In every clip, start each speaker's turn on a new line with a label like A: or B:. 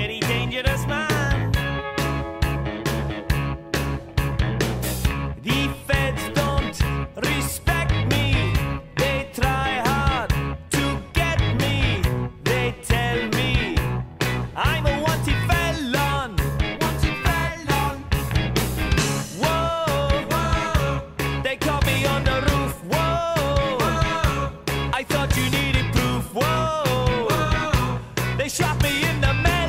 A: very dangerous man. The feds don't respect me. They try hard to get me. They tell me I'm a wanted felon. Wanted felon. Whoa, whoa. They caught me on the roof. Whoa, whoa. I thought you needed proof. Whoa, whoa. They shot me in the melon.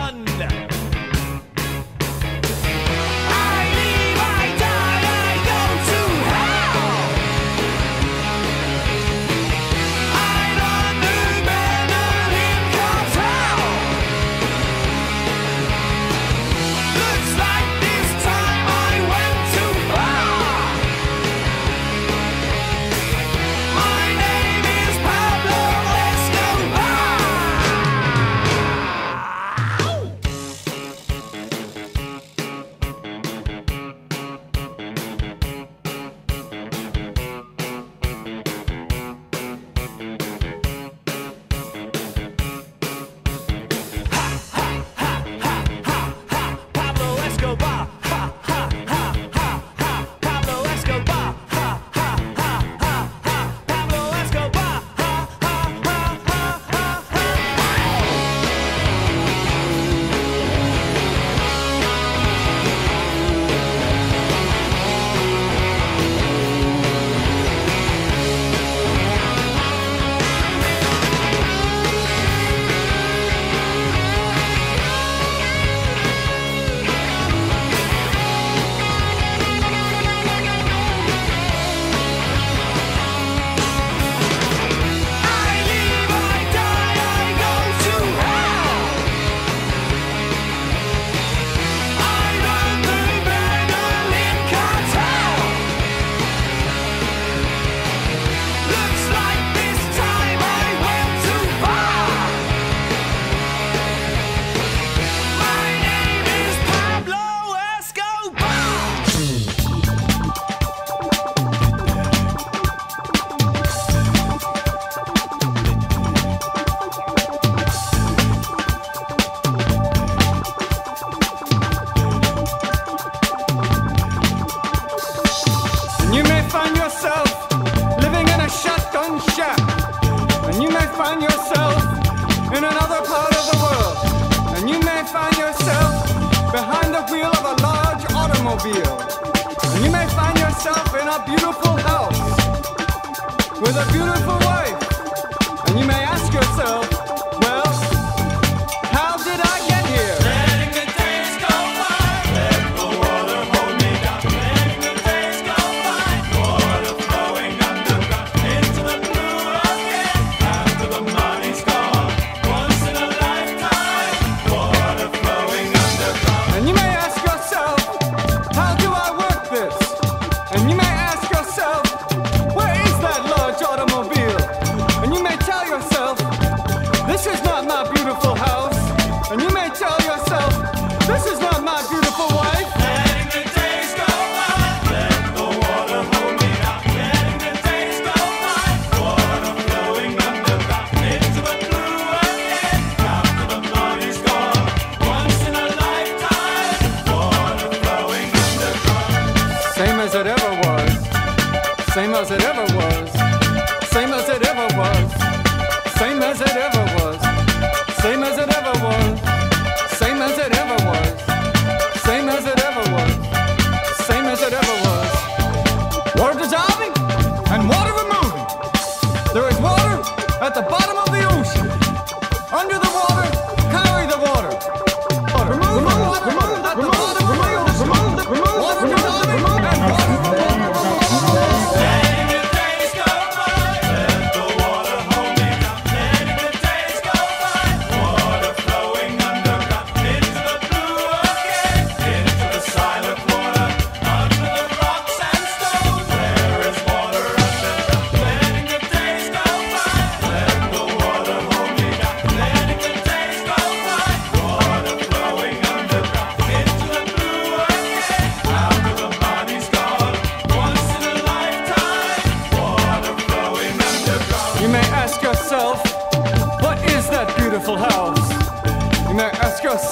B: You may find yourself living in a shotgun shack, and you may find yourself in another part of the world, and you may find yourself behind the wheel of a large automobile, and you may find yourself in a beautiful house with a beautiful wife, and you may ask yourself, well, how did I get here?
A: Letting the days go by, let the water hold me down. Letting the days go by, water flowing underground into the blue again. After the money's gone, once in a lifetime, water flowing underground.
B: And you may ask yourself, how do I work this? And you may ask yourself, where is that large automobile? And you may tell yourself, this is not my beautiful house. And you may tell yourself, this is not my beautiful wife.
A: Letting the days go by, let the water hold me down. Letting the days go by, water flowing underground into the blue again. After the money's gone, once in a lifetime, water flowing underground.
B: Same as it ever was. Same as it ever was. Same as it ever was. Same as it ever was. Same as it ever was. Same as it ever was. Same as it ever was. Same as it ever was. Water dissolving and water removing. There is water at the bottom of the ocean. Under the water, carry the water. Remove the water at the bottom of the ocean. Water dissolving and water removing.
A: Letting the days go by, let the water hold me down. Letting the days go by, water flowing underground into the blue again, into the silent water, under the rocks and stones. There is water underground. Letting the days go by, let the water hold me down. Letting the days go by, water flowing underground into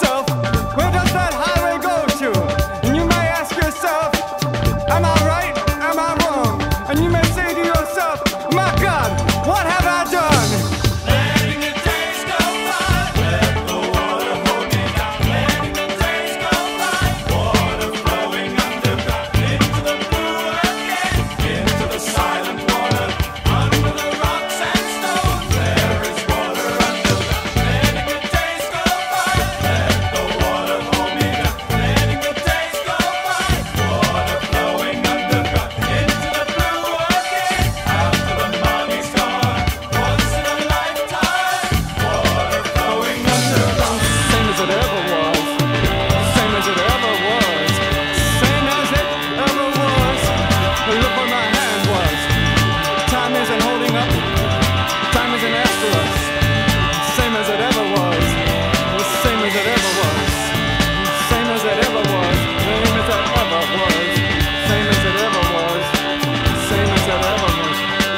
B: yourself, where does that highway go to? And you may ask yourself, am I right? Am I wrong? And you may say to yourself, my God, what have I done?
A: Letting the days go by, let the water hold me down. Letting the days go by, water flowing underground into the blue again, into the silent water, under the rocks and stones. There is water underground. Letting the days go by, let the water hold me down. Letting the days go by, water flowing underground into the blue again, after the money's gone. Once in a lifetime, water flowing underground.
B: Same as it ever was. Same as it ever was. Same as it ever was. Look where my hand was. Time isn't holding up. Time isn't after us. Same as it ever was. Same as it ever was. Same as it ever was. Same as it ever was. Same as it ever was. Same as it ever was.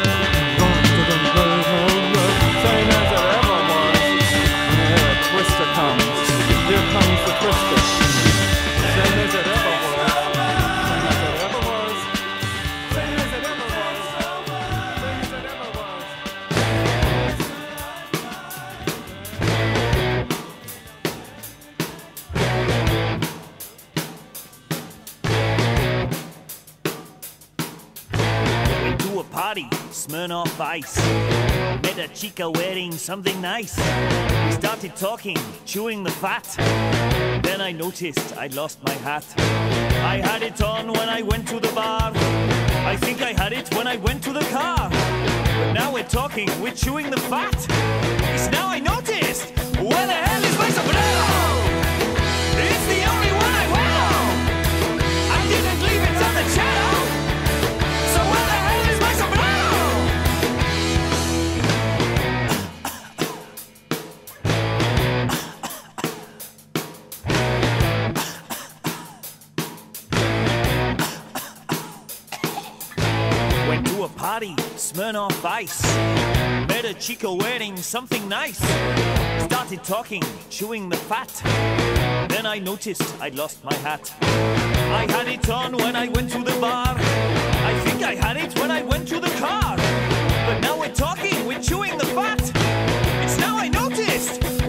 B: Same as it ever was. Here a twister comes. Here comes the twister. Same as it ever was. Same as it ever was. Same as it ever was. Same as it ever was.
C: Went to a party, Smirnoff Ice. Met a chica wearing something nice. We started talking, chewing the fat. Then I noticed I'd lost my hat. I had it on when I went to the bar. I think I had it when I went to the car. But now we're talking, we're chewing the fat. It's now I noticed, where the hell is my sombrero? It's the only one I wear. I didn't leave it on the channel. So where the hell is my sombrero? Went to a party, Smirnoff Ice. Met a chica wearing something nice. Started talking, chewing the fat. Then I noticed I'd lost my hat. I had it on when I went to the bar. I think I had it when I went to the car. But now we're talking, we're chewing the fat. It's now I noticed,